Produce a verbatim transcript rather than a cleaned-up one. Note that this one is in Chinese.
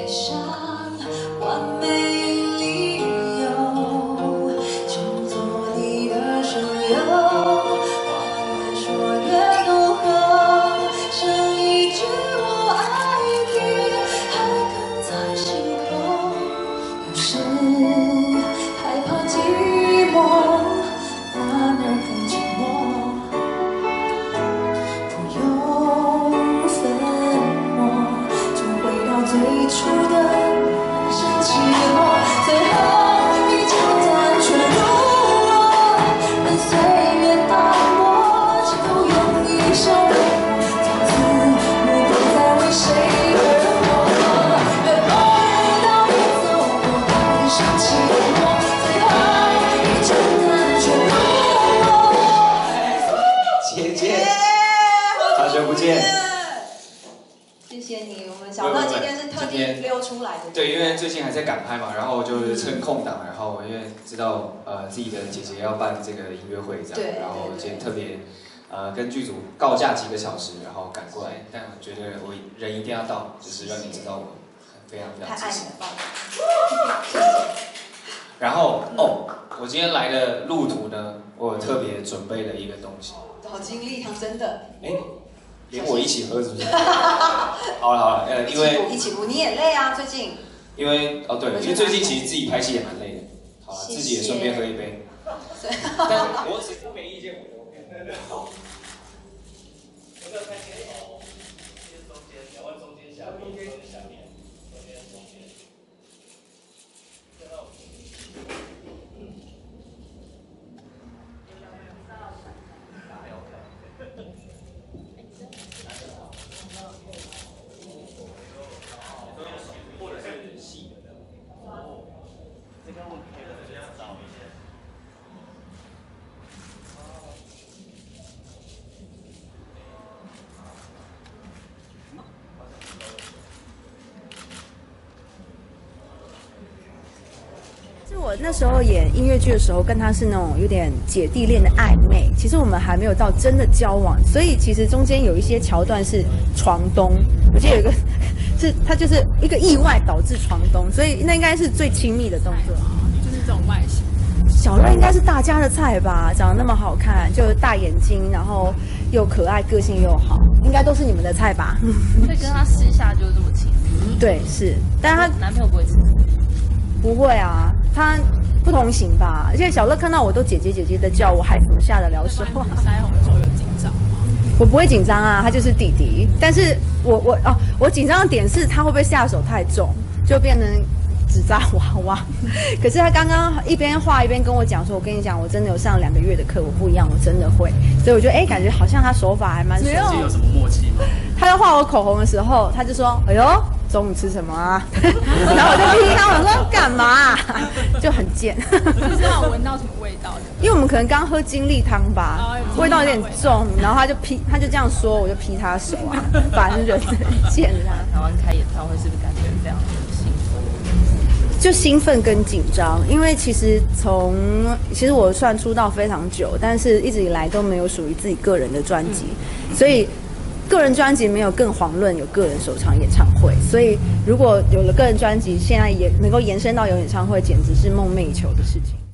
上完美理由，称作你的室友，话越说越浓厚，剩一句我爱你还哽在心头，有时害怕寂寞，反而更寂寞。 最初的人生寂寞，最后你就单纯如我，任岁月打磨，就用一生从此不再为谁而活。越梦到越走过人生寂寞，最后你就单纯如我。 姐姐，好久不见。 谢谢你，我们小乐今天是特地溜出来的。 对，因为最近还在赶拍嘛，然后就是趁空档，然后因为知道呃自己的姐姐要办这个音乐会这样， 对， 然后今天特别呃跟剧组告假几个小时，然后赶过来。但我觉得我人一定要到，就是让你知道我非常非常支持。 太爱你了，谢谢。 然后哦，我今天来的路途呢，我有特别准备了一个东西。 好精力汤，真的。 哎。 连我一起喝是不是？好了好了，呃，因为一起补，你也累啊，最近。 因为哦对，因为最近其实自己拍戏也蛮累的，好了，自己也顺便喝一杯。但我只我没意见，我就 OK。好。我在拍镜头，先中间，两万中间下面，中间下面，中间中间。最后。 或者是细的这样，这个我可以这样找一些。 是我那时候演音乐剧的时候，跟他是那种有点姐弟恋的暧昧，其实我们还没有到真的交往，所以其实中间有一些桥段是床东，我记得有一个。 是他就是一个意外导致床东，所以那应该是最亲密的动作， 就是这种外形。 小乐应该是大家的菜吧，长得那么好看，就大眼睛，然后又可爱，个性又好，应该都是你们的菜吧？ 所以跟他私下就是这么亲密。 对，是，但是他男朋友不会吃， 不会啊，他不同型吧？而且小乐看到我都姐姐姐姐的叫，我还怎么下得了手啊？ 腮红的时候有紧张吗？ 我不会紧张啊，他就是弟弟。但是我我哦，我紧张的点是他会不会下手太重，就变成纸扎娃娃。可是他刚刚一边画一边跟我讲说，我跟你讲，我真的有上两个月的课，我不一样，我真的会。所以我觉得哎，感觉好像他手法还蛮熟。 有什么默契吗？ 他在画我口红的时候，他就说：“哎呦，中午吃什么啊？”然后我就批他，我说：“干嘛、啊？”就很贱。 就是让我闻到什么味道的？ 因为我们可能刚喝精力汤吧，哦、味道有点重，然后他就批，他就这样说，我就批他手啊，烦人，贱啊！ 台湾开演唱会是不是感觉非常的兴奋？ 就兴奋跟紧张，因为其实从其实我算出道非常久，但是一直以来都没有属于自己个人的专辑，嗯、所以个人专辑没有更遑论有个人首场演唱会，所以如果有了个人专辑，现在也能够延伸到有演唱会，简直是梦寐以求的事情。